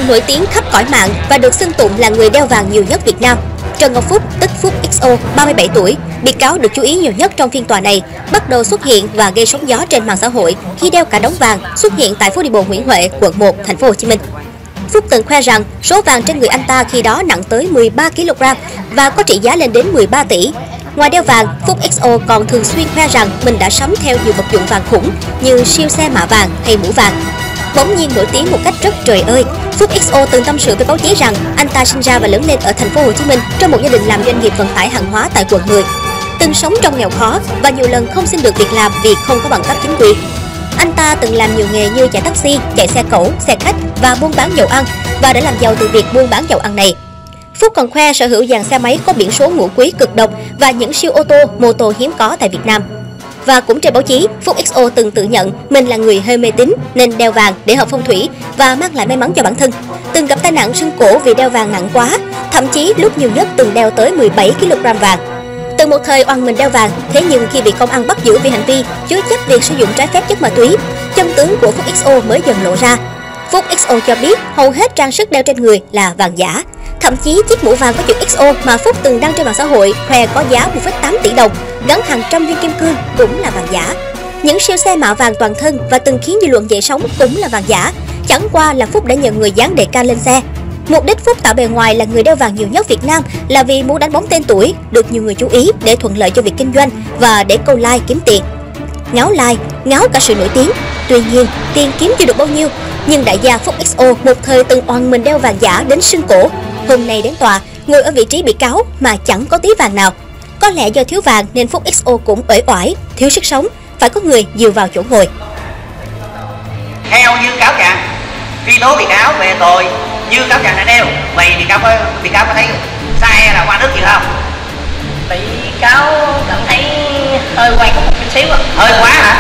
nhân nổi tiếng khắp cõi mạng và được xưng tụng là người đeo vàng nhiều nhất Việt Nam. Trần Ngọc Phúc, tức Phúc XO, 37 tuổi, bị cáo được chú ý nhiều nhất trong phiên tòa này, bắt đầu xuất hiện và gây sóng gió trên mạng xã hội khi đeo cả đống vàng xuất hiện tại phố đi bộ Nguyễn Huệ, quận 1, thành phố Hồ Chí Minh. Phúc từng khoe rằng số vàng trên người anh ta khi đó nặng tới 13 kg và có trị giá lên đến 13 tỷ. Ngoài đeo vàng, Phúc XO còn thường xuyên khoe rằng mình đã sắm theo nhiều vật dụng vàng khủng như siêu xe mạ vàng hay mũ vàng. Bỗng nhiên nổi tiếng một cách rất trời ơi, Phúc XO từng tâm sự với báo chí rằng anh ta sinh ra và lớn lên ở thành phố Hồ Chí Minh trong một gia đình làm doanh nghiệp vận tải hàng hóa tại quận 10. Từng sống trong nghèo khó và nhiều lần không xin được việc làm vì không có bằng cấp chính quy. Anh ta từng làm nhiều nghề như chạy taxi, chạy xe cẩu, xe khách và buôn bán dầu ăn và đã làm giàu từ việc buôn bán dầu ăn này. Phúc còn khoe sở hữu dàn xe máy có biển số ngũ quý cực độc và những siêu ô tô, mô tô hiếm có tại Việt Nam. Và cũng trên báo chí, Phúc XO từng tự nhận mình là người hơi mê tín nên đeo vàng để hợp phong thủy và mang lại may mắn cho bản thân. Từng gặp tai nạn sưng cổ vì đeo vàng nặng quá, thậm chí lúc nhiều nhất từng đeo tới 17 kg vàng. Từng một thời oằn mình đeo vàng, thế nhưng khi bị công an bắt giữ vì hành vi chứa chấp việc sử dụng trái phép chất ma túy, chân tướng của Phúc XO mới dần lộ ra. Phúc XO cho biết hầu hết trang sức đeo trên người là vàng giả. Thậm chí chiếc mũ vàng có chữ XO mà Phúc từng đăng trên mạng xã hội khoe có giá 1,8 tỷ đồng, gắn hàng trăm viên kim cương cũng là vàng giả. Những siêu xe mạ vàng toàn thân và từng khiến dư luận dậy sóng cũng là vàng giả. Chẳng qua là Phúc đã nhờ người dán đề can lên xe. Mục đích Phúc tạo bề ngoài là người đeo vàng nhiều nhất Việt Nam là vì muốn đánh bóng tên tuổi, được nhiều người chú ý để thuận lợi cho việc kinh doanh và để câu like kiếm tiền. Ngáo like, ngáo cả sự nổi tiếng. Tuy nhiên, tiền kiếm chưa được bao nhiêu, nhưng đại gia Phúc XO một thời từng oằn mình đeo vàng giả đến sưng cổ. Hôm nay đến tòa, ngồi ở vị trí bị cáo mà chẳng có tí vàng nào. Có lẽ do thiếu vàng nên Phúc XO cũng uể oải, thiếu sức sống, phải có người dìu vào chỗ ngồi. Theo như cáo trạng, truy tố bị cáo về tội như cáo trạng đã nêu, vậy bị cáo có thấy sai hay là oan ức gì không? Bị cáo cảm thấy hơi oan ức một chút xíu. Hơi quá hả?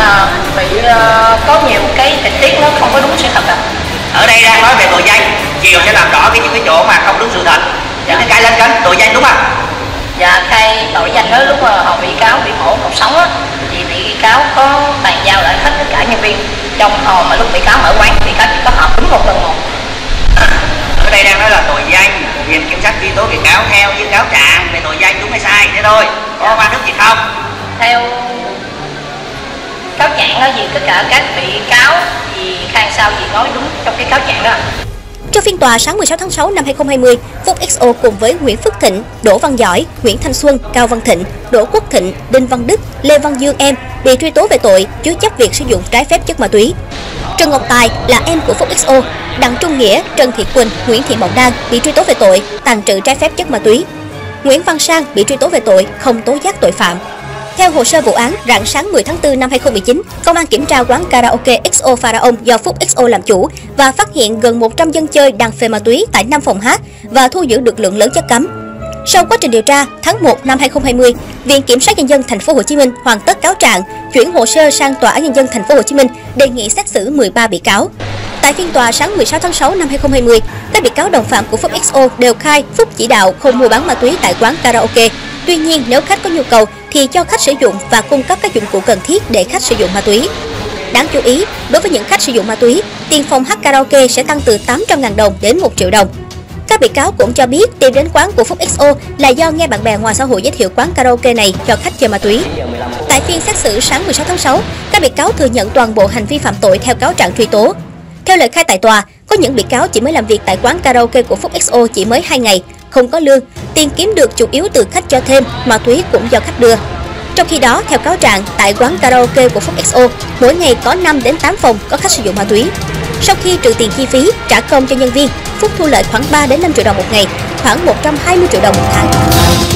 Có nhiều cái tình tiết nó không có đúng sự thật. Ở đây đang nói về tội danh, chiều sẽ làm rõ những cái chỗ mà không đúng sự thật. Những cái khai lên kênh tội danh đúng không? Dạ, khai tội danh đó lúc mà họ bị cáo bị mổ cột sống á, thì bị cáo có bàn giao lại hết tất cả nhân viên trong hồi mà lúc bị cáo mở quán, bị cáo chỉ có họp đúng một lần một. Ở đây đang nói là tội danh, viện kiểm sát truy tố bị cáo theo như cáo trạng về tội danh đúng hay sai thế thôi. Có oan ức gì không? Theo cáo trạng đó gì tất cả các bị cáo gì khai sao gì nói đúng trong cái cáo trạng đó. Trong phiên tòa sáng 16 tháng 6 năm 2020, Phúc XO cùng với Nguyễn Phước Thịnh, Đỗ Văn Giỏi, Nguyễn Thanh Xuân, Cao Văn Thịnh, Đỗ Quốc Thịnh, Đinh Văn Đức, Lê Văn Dương em bị truy tố về tội chứa chấp việc sử dụng trái phép chất ma túy. Trần Ngọc Tài là em của Phúc XO, Đặng Trung Nghĩa, Trần Thị Quỳnh, Nguyễn Thị Mộng Đan bị truy tố về tội tàng trữ trái phép chất ma túy. Nguyễn Văn Sang bị truy tố về tội không tố giác tội phạm. Theo hồ sơ vụ án, rạng sáng 10 tháng 4 năm 2019, công an kiểm tra quán karaoke XO Pharaon do Phúc XO làm chủ và phát hiện gần 100 dân chơi đang phê ma túy tại 5 phòng hát và thu giữ được lượng lớn chất cấm. Sau quá trình điều tra, tháng 1 năm 2020, Viện Kiểm sát Nhân dân thành phố Hồ Chí Minh hoàn tất cáo trạng, chuyển hồ sơ sang Tòa án Nhân dân thành phố Hồ Chí Minh đề nghị xét xử 13 bị cáo. Tại phiên tòa sáng 16 tháng 6 năm 2020, các bị cáo đồng phạm của Phúc XO đều khai Phúc chỉ đạo không mua bán ma túy tại quán karaoke. Tuy nhiên, nếu khách có nhu cầu thì cho khách sử dụng và cung cấp các dụng cụ cần thiết để khách sử dụng ma túy. Đáng chú ý, đối với những khách sử dụng ma túy, tiền phòng hát karaoke sẽ tăng từ 800.000 đồng đến 1 triệu đồng. Các bị cáo cũng cho biết tìm đến quán của Phúc XO là do nghe bạn bè ngoài xã hội giới thiệu quán karaoke này cho khách chơi ma túy. Tại phiên xét xử sáng 16 tháng 6, các bị cáo thừa nhận toàn bộ hành vi phạm tội theo cáo trạng truy tố. Theo lời khai tại tòa, có những bị cáo chỉ mới làm việc tại quán karaoke của Phúc XO chỉ mới 2 ngày, không có lương, tiền kiếm được chủ yếu từ khách cho thêm, ma túy cũng do khách đưa. Trong khi đó, theo cáo trạng, tại quán karaoke của Phúc XO, mỗi ngày có 5 đến 8 phòng có khách sử dụng ma túy. Sau khi trừ tiền chi phí, trả công cho nhân viên, Phúc thu lợi khoảng 3 đến 5 triệu đồng một ngày, khoảng 120 triệu đồng một tháng.